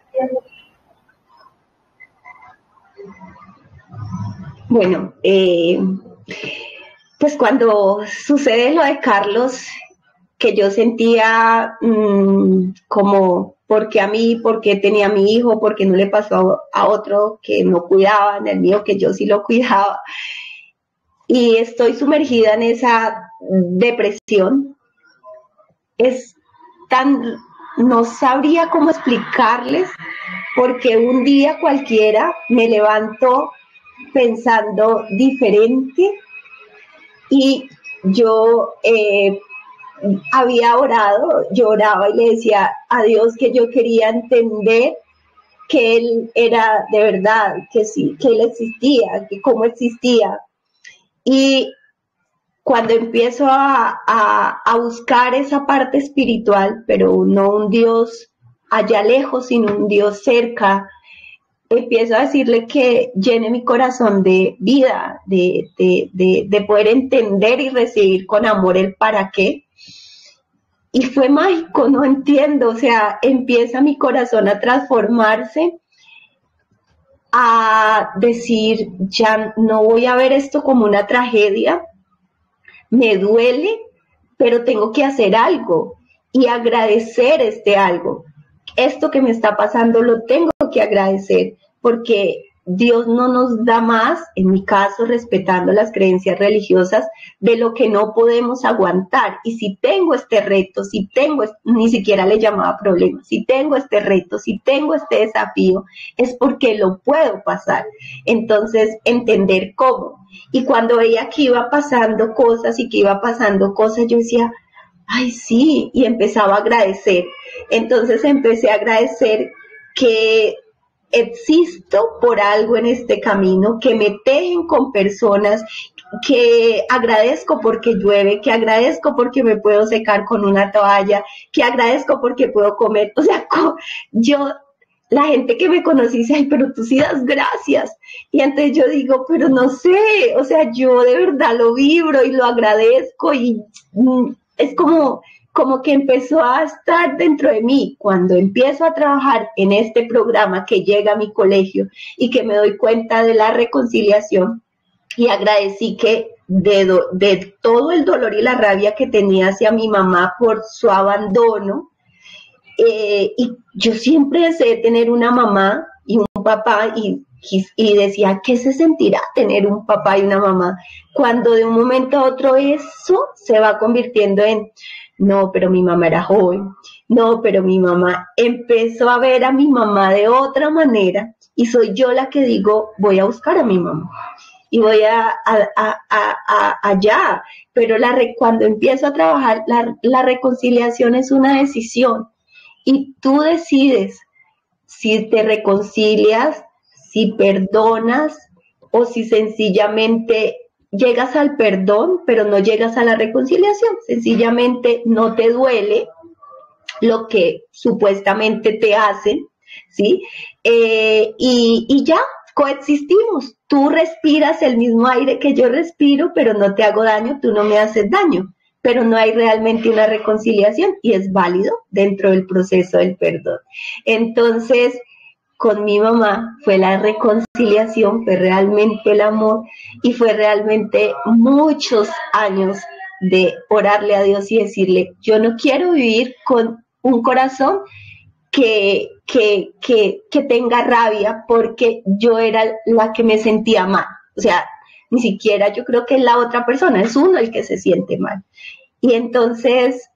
Bueno, eh, pues cuando sucede lo de Carlos, que yo sentía mmm, como, ¿por qué a mí? ¿Por qué tenía a mi hijo? ¿Por qué no le pasó a otro que no cuidaba, en el mío que yo sí lo cuidaba? Y estoy sumergida en esa depresión. Es tan, no sabría cómo explicarles, porque un día cualquiera me levanto pensando diferente y yo eh, había orado, lloraba y le decía a Dios que yo quería entender que Él era de verdad, que sí, que Él existía, que cómo existía. Y cuando empiezo a, a, a buscar esa parte espiritual, pero no un Dios allá lejos, sino un Dios cerca, empiezo a decirle que llene mi corazón de vida, de, de, de, de poder entender y recibir con amor el para qué. Y fue mágico, no entiendo, o sea, empieza mi corazón a transformarse a decir, ya no voy a ver esto como una tragedia, me duele, pero tengo que hacer algo y agradecer este algo. Esto que me está pasando lo tengo que agradecer, porque Dios no nos da más, en mi caso, respetando las creencias religiosas, de lo que no podemos aguantar. Y si tengo este reto, si tengo, ni siquiera le llamaba problema, si tengo este reto, si tengo este desafío, es porque lo puedo pasar. Entonces, entender cómo. Y cuando veía que iba pasando cosas y que iba pasando cosas, yo decía, ay, sí, y empezaba a agradecer. Entonces empecé a agradecer que existo por algo en este camino, que me tejen con personas, que agradezco porque llueve, que agradezco porque me puedo secar con una toalla, que agradezco porque puedo comer. O sea, yo, la gente que me conoce dice, ay, pero tú sí das gracias. Y entonces yo digo, pero no sé, o sea, yo de verdad lo vibro y lo agradezco y mm, es como... como que empezó a estar dentro de mí cuando empiezo a trabajar en este programa que llega a mi colegio y que me doy cuenta de la reconciliación y agradecí que de, do, de todo el dolor y la rabia que tenía hacia mi mamá por su abandono, eh, y yo siempre deseé tener una mamá y un papá y, y, y decía, ¿qué se sentirá tener un papá y una mamá? Cuando de un momento a otro eso se va convirtiendo en... no, pero mi mamá era joven, no, pero mi mamá empezó a ver a mi mamá de otra manera y soy yo la que digo, voy a buscar a mi mamá y voy a, a, a, a, a allá, pero la, cuando empiezo a trabajar, la, la reconciliación es una decisión y tú decides si te reconcilias, si perdonas o si sencillamente... llegas al perdón, pero no llegas a la reconciliación. Sencillamente no te duele lo que supuestamente te hacen, ¿sí? Eh, y, y ya, coexistimos. Tú respiras el mismo aire que yo respiro, pero no te hago daño, tú no me haces daño. Pero no hay realmente una reconciliación y es válido dentro del proceso del perdón. Entonces, con mi mamá fue la reconciliación, fue realmente el amor y fue realmente muchos años de orarle a Dios y decirle, yo no quiero vivir con un corazón que, que, que, que tenga rabia porque yo era la que me sentía mal. O sea, ni siquiera yo creo que es la otra persona, es uno el que se siente mal. Y entonces...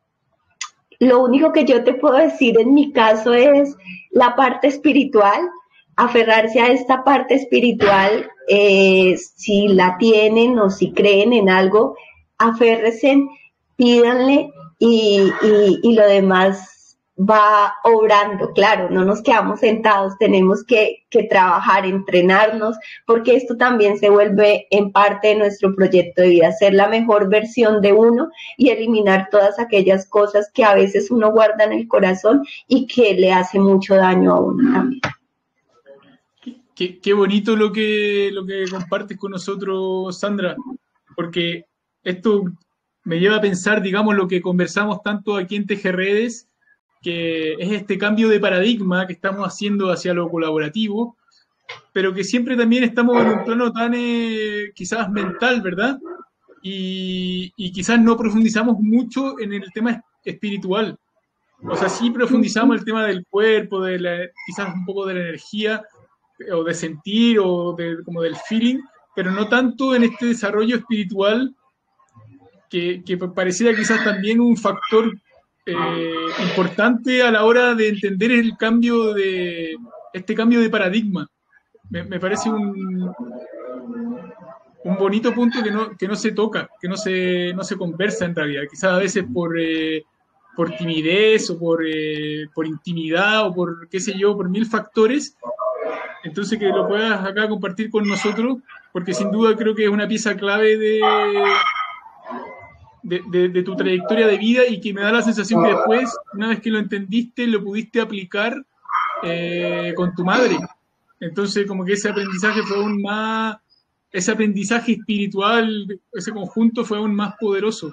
lo único que yo te puedo decir en mi caso es la parte espiritual, aferrarse a esta parte espiritual, eh, si la tienen o si creen en algo, aférrense, pídanle y, y, y lo demás va obrando. Claro, no nos quedamos sentados, tenemos que, que trabajar, entrenarnos, porque esto también se vuelve en parte de nuestro proyecto de vida, ser la mejor versión de uno y eliminar todas aquellas cosas que a veces uno guarda en el corazón y que le hace mucho daño a uno también. Qué, qué bonito lo que, lo que compartes con nosotros, Sandra, porque esto me lleva a pensar, digamos, lo que conversamos tanto aquí en Tejerredes, que es este cambio de paradigma que estamos haciendo hacia lo colaborativo, pero que siempre también estamos en un plano tan eh, quizás mental, ¿verdad? Y, y quizás no profundizamos mucho en el tema espiritual. O sea, sí profundizamos el tema del cuerpo, de la, quizás un poco de la energía, o de sentir, o de, como del feeling, pero no tanto en este desarrollo espiritual que, que pareciera quizás también un factor Eh, importante a la hora de entender el cambio de este cambio de paradigma. Me, me parece un, un bonito punto que no, que no se toca, que no se, no se conversa en realidad. Quizás a veces por, eh, por timidez o por, eh, por intimidad o por qué sé yo, por mil factores. Entonces que lo puedas acá compartir con nosotros, porque sin duda creo que es una pieza clave de... De, de, de tu trayectoria de vida y que me da la sensación que después, una vez que lo entendiste, lo pudiste aplicar eh, con tu madre. Entonces, como que ese aprendizaje fue aún más, ese aprendizaje espiritual, ese conjunto fue aún más poderoso.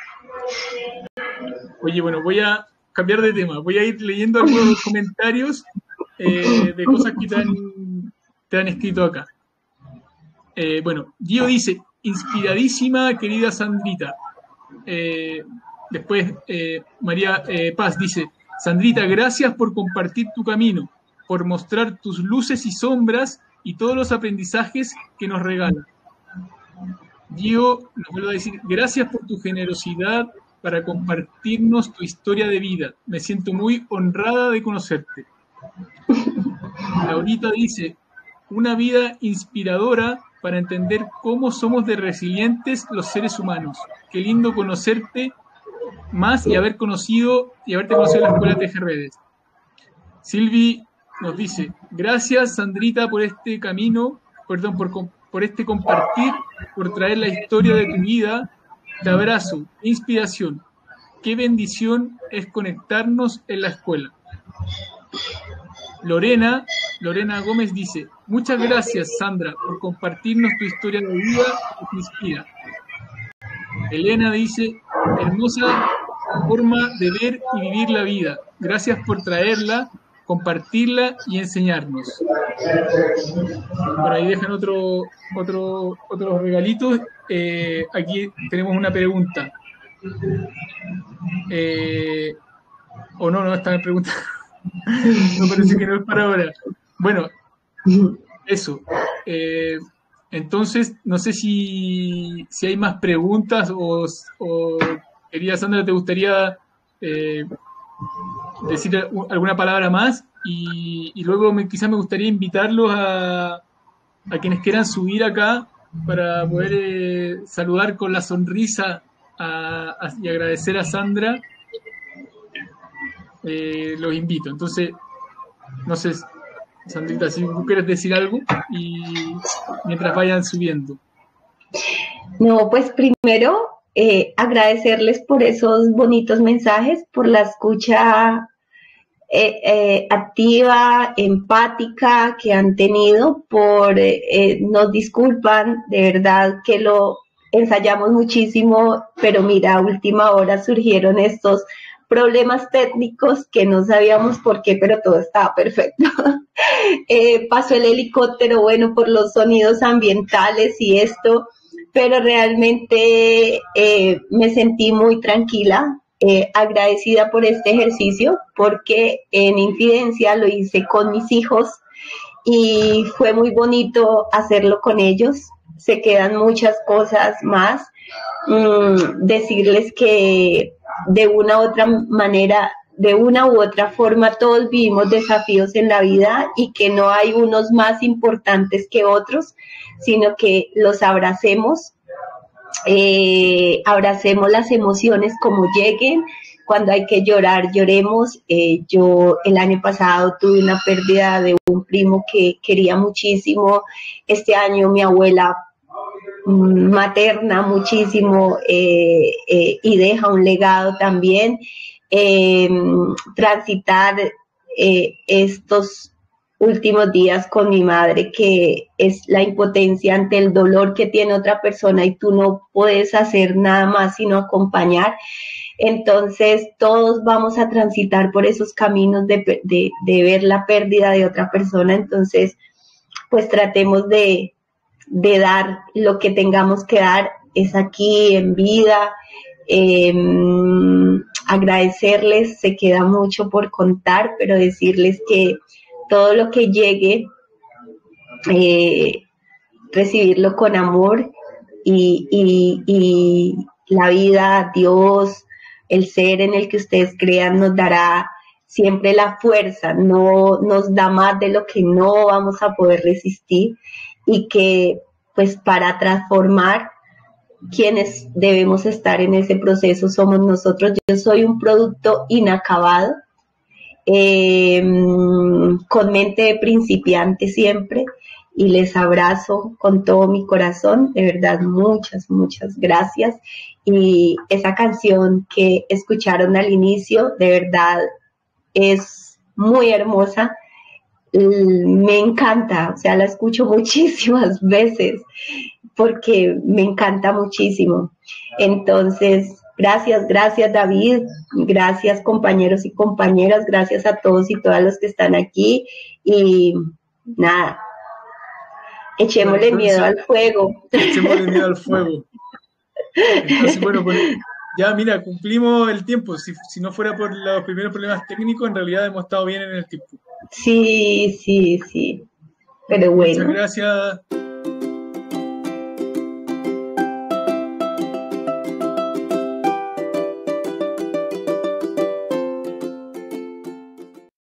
Oye, bueno, voy a cambiar de tema, voy a ir leyendo algunos comentarios eh, de cosas que te han, te te han escrito acá. Eh, bueno, Gio dice, inspiradísima, querida Sandrita. Eh, después, eh, María eh, Paz dice, Sandrita, gracias por compartir tu camino, por mostrar tus luces y sombras y todos los aprendizajes que nos regalan. Gio nos vuelve a decir, gracias por tu generosidad para compartirnos tu historia de vida. Me siento muy honrada de conocerte. Laurita dice, una vida inspiradora para entender cómo somos de resilientes los seres humanos. Qué lindo conocerte más y haber conocido y haberte conocido en la Escuela Tejerredes. Silvi nos dice, gracias Sandrita por este camino, perdón, por, por este compartir, por traer la historia de tu vida. Te abrazo, inspiración. Qué bendición es conectarnos en la escuela. Lorena, Lorena Gómez dice, muchas gracias Sandra por compartirnos tu historia de vida que te inspira. Elena dice, hermosa forma de ver y vivir la vida. Gracias por traerla, compartirla y enseñarnos. Por ahí dejan otro, otro, otros regalitos. Eh, aquí tenemos una pregunta. Eh, o no, no, esta me pregunta. No, parece que no es para ahora. Bueno, eso. Eh, entonces, no sé si, si hay más preguntas o, o querida Sandra, ¿te gustaría eh, decir alguna palabra más? Y, y luego me, quizás me gustaría invitarlos a, a quienes quieran subir acá para poder eh, saludar con la sonrisa a, a, y agradecer a Sandra. Eh, los invito. Entonces, no sé, Sandrita, si tú quieres decir algo y mientras vayan subiendo. No, pues primero eh, agradecerles por esos bonitos mensajes, por la escucha eh, eh, activa, empática que han tenido, por eh, eh, nos disculpan, de verdad que lo ensayamos muchísimo, pero mira, a última hora surgieron estos problemas técnicos que no sabíamos por qué, pero todo estaba perfecto. eh, pasó el helicóptero, bueno, por los sonidos ambientales y esto, pero realmente eh, me sentí muy tranquila, eh, agradecida por este ejercicio, porque en Infidencia lo hice con mis hijos y fue muy bonito hacerlo con ellos. Se quedan muchas cosas más. Mm, decirles que de una u otra manera, de una u otra forma, todos vivimos desafíos en la vida y que no hay unos más importantes que otros, sino que los abracemos, eh, abracemos las emociones como lleguen. Cuando hay que llorar, lloremos. Eh, yo el año pasado tuve una pérdida de un primo que quería muchísimo. Este año mi abuela materna muchísimo eh, eh, y deja un legado también. Eh, transitar eh, estos últimos días con mi madre, que es la impotencia ante el dolor que tiene otra persona y tú no puedes hacer nada más sino acompañar. Entonces todos vamos a transitar por esos caminos de, de, de ver la pérdida de otra persona. Entonces pues tratemos de de dar lo que tengamos que dar, es aquí en vida. Eh, agradecerles, se queda mucho por contar, pero decirles que todo lo que llegue, eh, recibirlo con amor y, y, y la vida, Dios, el ser en el que ustedes crean nos dará siempre la fuerza, no nos da más de lo que no vamos a poder resistir. Y que pues para transformar, quienes debemos estar en ese proceso somos nosotros. Yo soy un producto inacabado, eh, con mente de principiante siempre, y les abrazo con todo mi corazón. De verdad, muchas, muchas gracias. Y esa canción que escucharon al inicio, de verdad, es muy hermosa. Me encanta, o sea, la escucho muchísimas veces porque me encanta muchísimo. Entonces, gracias, gracias David, gracias compañeros y compañeras, gracias a todos y todas los que están aquí y nada, Echémosle Bueno, miedo entonces, al fuego. echémosle miedo al fuego. Entonces, bueno, pues, ya mira, cumplimos el tiempo. Si, si no fuera por los primeros problemas técnicos, en realidad hemos estado bien en el tiempo. Sí, sí, sí. Pero Muchas bueno. gracias.